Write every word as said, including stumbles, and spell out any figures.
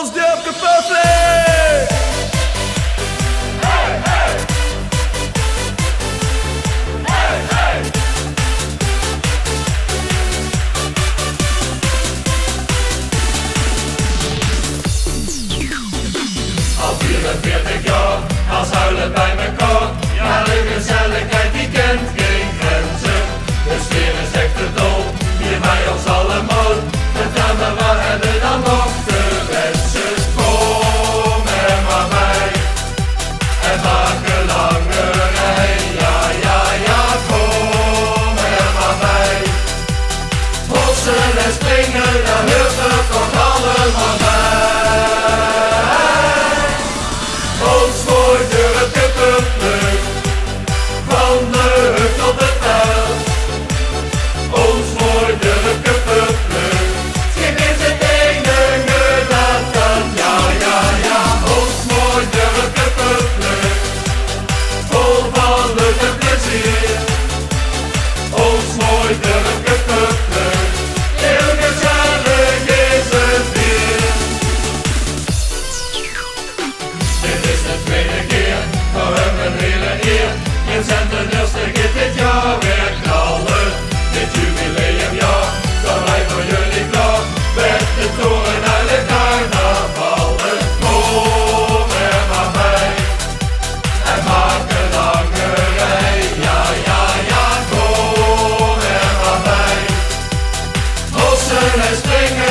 Ons Dirk Puffly! Hey, hey! Hey, hey! Al vierenveertig jaar, als huilen bij elkaar. Ja, de gezelligheid die kent geen grenzen. De sfeer is echt te dol, hier bij ons allemaal. Vertel me, wat hebben we dan nog te wensen? Kom er maar bij en maak een lange rij. Ja, ja, ja, kom er maar bij. Hossen en springen, daar hoort er toch allemaal bij. Ons mooi Dirk Puffly, van de hut tot het veld. Ons mooi Dirk Puffly, schip is het enige dat kan. Ja, ja, ja, ons mooi Dirk Puffly, vol van lucht en plezier. Ons mooi Dirk Puffly, heel gezellig is het weer. Dit is de tweede keer, voor hem een hele eer. In Zenten gaat dit jaar weer knallen. Dit jubileumjaar, dan wij voor jullie klaar. Met de toren uit de carnavallen. Kom er maar bij en maak een lange rij. Ja, ja, ja, kom er maar bij. Hossen en springen.